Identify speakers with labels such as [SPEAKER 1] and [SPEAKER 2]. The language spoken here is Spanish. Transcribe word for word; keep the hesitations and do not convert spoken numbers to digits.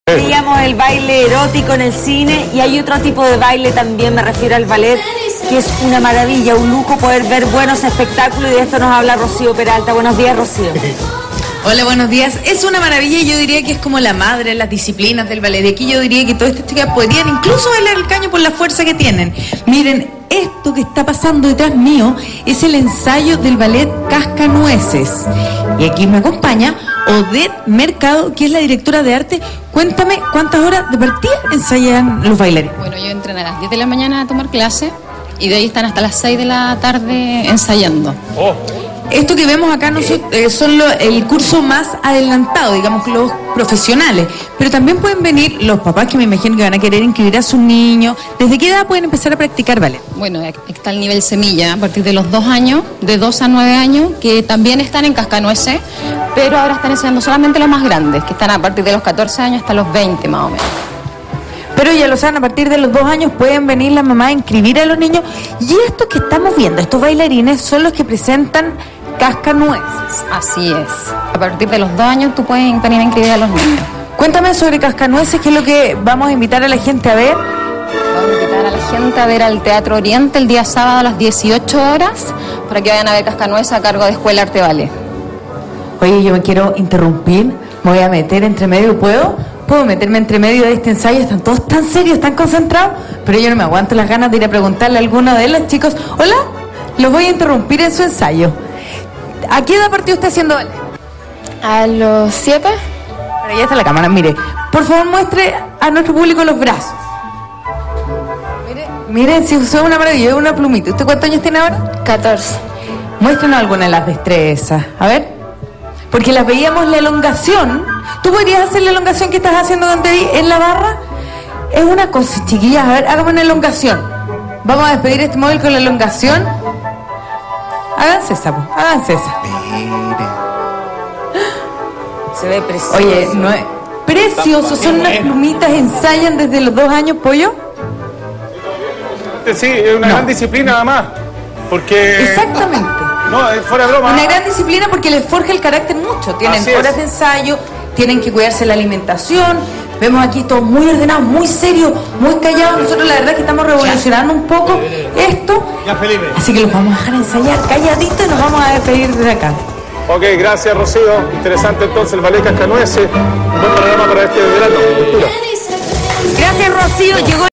[SPEAKER 1] Veíamos el baile erótico en el cine y hay otro tipo de baile también, me refiero al ballet, que es una maravilla, un lujo poder ver buenos espectáculos, y de esto nos habla Rocío Peralta. Buenos días, Rocío.
[SPEAKER 2] Hola, buenos días. Es una maravilla y yo diría que es como la madre de las disciplinas del ballet. De aquí yo diría que todas estas chicas podrían incluso bailar el caño por la fuerza que tienen. Miren, esto que está pasando detrás mío es el ensayo del ballet Cascanueces. Y aquí me acompaña Odette Mercado, que es la directora de arte. Cuéntame, ¿cuántas horas de partida ensayan los bailarines?
[SPEAKER 3] Bueno, yo entran a las diez de la mañana a tomar clase y de ahí están hasta las seis de la tarde ensayando.
[SPEAKER 2] Oh. Esto que vemos acá no son, eh, son lo, el curso más adelantado, digamos, los profesionales, pero también pueden venir los papás que me imagino que van a querer inscribir a sus niños. ¿Desde qué edad pueden empezar a practicar ballet?
[SPEAKER 3] Bueno, está el nivel semilla, a partir de los dos años, de dos a nueve años, que también están en Cascanueces, pero ahora están enseñando solamente los más grandes, que están a partir de los catorce años hasta los veinte más o menos.
[SPEAKER 2] Pero ya lo saben, a partir de los dos años pueden venir las mamás a inscribir a los niños. Y estos que estamos viendo, estos bailarines, son los que presentan Cascanueces.
[SPEAKER 3] Así es. A partir de los dos años tú puedes venir a inscribir a los niños.
[SPEAKER 2] Cuéntame sobre Cascanueces, qué es lo que vamos a invitar a la gente a ver.
[SPEAKER 3] Vamos a invitar a la gente a ver al Teatro Oriente el día sábado a las dieciocho horas para que vayan a ver Cascanueces a cargo de Escuela Arte Ballet.
[SPEAKER 2] Oye, yo me quiero interrumpir, me voy a meter entre medio, ¿puedo? ¿Puedo meterme entre medio de este ensayo? Están todos tan serios, tan concentrados, pero yo no me aguanto las ganas de ir a preguntarle a alguno de los chicos. Hola, los voy a interrumpir en su ensayo. ¿A qué edad partió usted haciendo ballet?
[SPEAKER 4] A los siete.
[SPEAKER 2] Pero ya está la cámara, mire. Por favor, muestre a nuestro público los brazos. Mire, miren, si usó una maravilla, una plumita. ¿Usted cuántos años tiene ahora?
[SPEAKER 4] catorce.
[SPEAKER 2] Muéstrenos alguna de las destrezas. A ver. Porque las veíamos la elongación. ¿Tú podrías hacer la elongación que estás haciendo donde vi en la barra? Es una cosa, chiquillas. A ver, hágame una elongación. Vamos a despedir este móvil con la elongación. Háganse esa, pues. Háganse esa.
[SPEAKER 1] Se ve precioso.
[SPEAKER 2] Oye, no es... Precioso, son unas plumitas, ensayan desde los dos años, pollo.
[SPEAKER 5] Sí, es una
[SPEAKER 2] No.
[SPEAKER 5] gran disciplina además, porque...
[SPEAKER 2] Exactamente.
[SPEAKER 5] No, es fuera de broma.
[SPEAKER 2] Una gran disciplina porque les forja el carácter mucho. Tienen
[SPEAKER 5] Así es.
[SPEAKER 2] horas de ensayo, tienen que cuidarse la alimentación. Vemos aquí todos muy ordenados, muy serios, muy callados. Nosotros la verdad que estamos revolucionando un poco esto.
[SPEAKER 5] Ya, Felipe.
[SPEAKER 2] Así que los vamos a dejar ensayar calladitos y nos vamos a despedir desde acá.
[SPEAKER 5] Ok, gracias, Rocío. Interesante entonces el ballet Cascanueces. Un buen programa para este verano. Cultura.
[SPEAKER 1] Gracias, Rocío. Llegó